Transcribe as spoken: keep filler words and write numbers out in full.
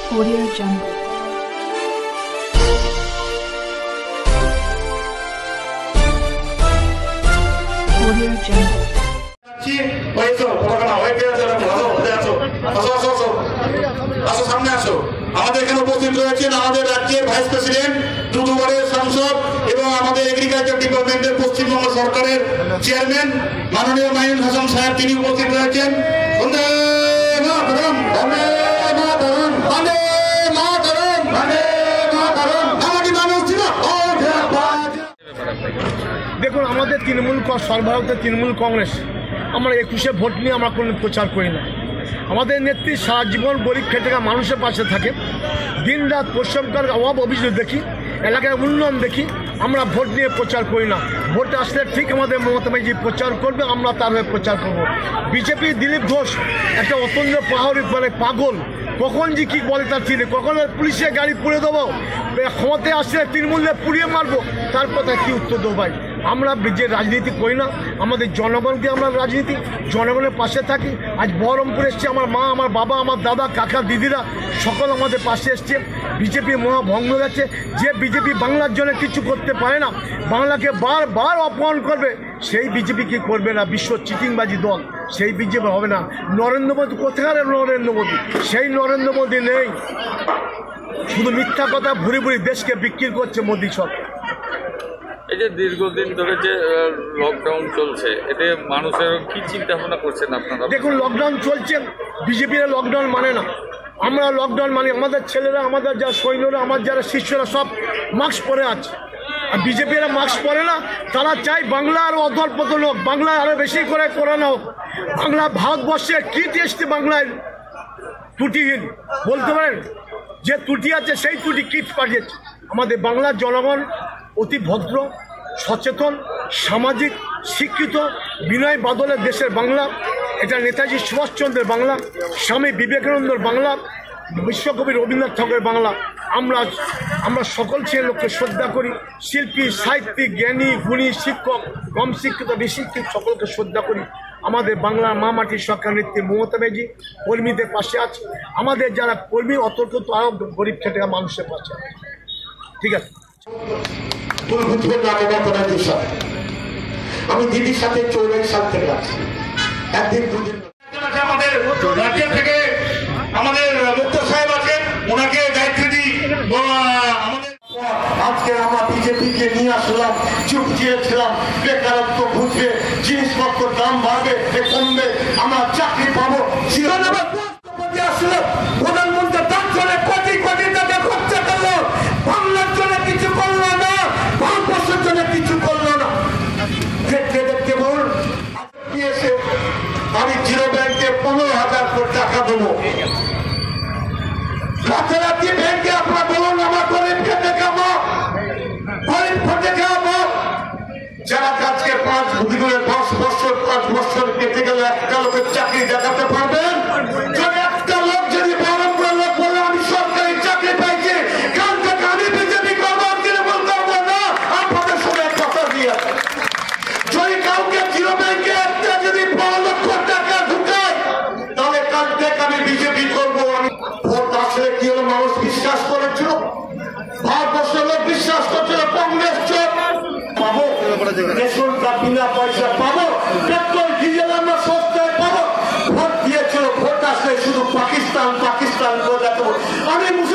Audio Jungle. Audio Jungle. আমাদের এখানে উপস্থিত রয়েছেন আমাদের রাজ্যের ভাইস প্রেসিডেন্ট, দুদুবারের সাংসদ এবং আমাদের এগ্রিকালচার ডিপার্টমেন্টের পশ্চিমবঙ্গ সরকারের চেয়ারম্যান মাননীয় মাইনুল হাসান সাহেব, তিনি উপস্থিত রয়েছেন। দেখুন, আমাদের তৃণমূল সর্বভারতীয় তৃণমূল কংগ্রেস আমরা একুশে ভোট নিয়ে আমরা কোনো প্রচার করি না। আমাদের নেত্রী সারা জীবন গরিব খেটে থাকা মানুষের পাশে থাকে, দিন রাত পরিশ্রম করার অভাব অভিযোগ দেখি, এলাকার উন্নয়ন দেখি, আমরা ভোট নিয়ে প্রচার করি না। ভোট আসলে ঠিক আমাদের মমতা ব্যানার্জি প্রচার করবে, আমরা তার হয়ে প্রচার করব। বিজেপি দিলীপ ঘোষ একটা অত্যন্ত পাহাড়ি মানে পাগল, কখন যে কী বলে তার চিনে, কখন পুলিশের গাড়ি পুড়ে দেবো, ক্ষমতায় আসলে তৃণমূলে পুড়িয়ে মারবো, তার কথা কী উত্তর দেবো ভাই? আমরা যে রাজনীতি করি না, আমাদের জনগণকে আমরা রাজনীতি জনগণের পাশে থাকি। আজ বহরমপুর এসছে, আমার মা, আমার বাবা, আমার দাদা, কাকা, দিদিরা সকল আমাদের পাশে এসছে। বিজেপি মহা ভঙ্গ গেছে। যে বিজেপি বাংলার জন্য কিছু করতে পারে না, বাংলাকে বারবার অপমান করবে, সেই বিজেপি কি করবে না? বিশ্ব চিটিংবাজি দল, সেই বিজেপি হবে না। নরেন্দ্র মোদী কোথাকার নরেন্দ্র মোদী? সেই নরেন্দ্র মোদী নেই, শুধু মিথ্যা কথা ভুরি ভুরি দেশকে বিক্রি করছে মোদী সরকার। এই যে দীর্ঘদিন ধরে যে লকডাউন চলছে, এতে মানুষের কি চিন্তা ভাবনা করছেন আপনারা? দেখুন, লকডাউন চলছে, বিজেপিরা লকডাউন মানে না, আমরা লকডাউন মানি। আমাদের ছেলেরা, আমাদের যারা সৈন্যরা, আমার যারা শিষ্যরা সব মাস্ক পরে আছে। আর বিজেপিরা মাস্ক পরে না, তারা চায় বাংলা আরও অধঃপতন হোক, বাংলায় আরও বেশি করে করানো হোক। বাংলা ভারতবর্ষে কী টেস্ট বাংলায় ত্রুটিহীন বলতে পারেন? যে ত্রুটি আছে সেই ত্রুটি কিট পাঠিয়েছে। আমাদের বাংলার জনগণ অতি ভদ্র, সচেতন, সামাজিক, শিক্ষিত, বিনয় বাদলের দেশের বাংলা। এটা নেতাজি সুভাষচন্দ্রের বাংলা, স্বামী বিবেকানন্দর বাংলা, বিশ্বকবি রবীন্দ্রনাথ ঠাকুরের বাংলা। আমরা আমরা সকল ছেলে লোককে শ্রদ্ধা করি, শিল্পী, সাহিত্যিক, জ্ঞানী, গুণী, শিক্ষক, কম শিক্ষিত, বেশিক্ষিত সকলকে শ্রদ্ধা করি। আমাদের বাংলার মা মাটির সরকার নেত্রী মমতা ব্যানার্জি কর্মীদের পাশে আছে। আমাদের যারা কর্মী অতর্ক তো আরও গরিব খেটে মানুষের পাশে আছে। ঠিক আছে, আমি দিদির সাথে চৌরাশি সাল থেকে আছি। একদিন দুদিন আমাদের রাজ্য থেকে আমাদের মুক্ত সাহেব আছেন, ওনাকে দায়িত্ব দিই। আজকে আমরা বিজেপিকে নিয়ে আসলাম, চুপ দিয়েছিলাম, বেকারত্ব বুঝবে, জিনিসপত্রের দাম বাড়বে, কমবে, আমরা চাকরি পাবো। আসলে প্রধানমন্ত্রী তার জন্য কোটি কোটি টাকা খরচা করলো, বাংলার জন্য কিছু করলো না, ভারতবর্ষের জন্য কিছু করলো না। দেখতে দেখতে বলুন, আমি জিরো ব্যাংকে পনেরো হাজার কোটি টাকা দেবো। রাতারাতি ব্যাংকে আপনারা বলুন, আমার গরিব খেটে খাবো, গরিব খেটে খাবো। যারা কাজকে পাঁচ দশ বছর পাঁচ বছর পেতে গেলে একটা লোকের চাকরি দেখাতে পারবেন? একটা লোক যদি বহরমপুরের লোক বলে আমি সরকারি চাকরি পাইছি, কাল থেকে আমি বিজেপি করবো, তৃণমূল করবো না, আপনাদের সঙ্গে কথা দিয়ে যদি কাউকে জিরো ব্যাংকে একটা যদি বারো লক্ষ টাকা ঢুকায়, তাহলে কাল থেকে আমি বিজেপি করবো। আমি ভোট আসলে কি হলো, মানুষ বিশ্বাস করেছিল, ভারতবর্ষের লোক বিশ্বাস করছিল কংগ্রেস চোখ পাবো, রেশন কার্ড বিনা পয়সা পাবো, পেট্রোল ডিজেল আমরা সস্তায় পাবো। ভোট দিয়েছিল, ভোট আসলে শুধু পাকিস্তান পাকিস্তান করে দেখাবো। আমি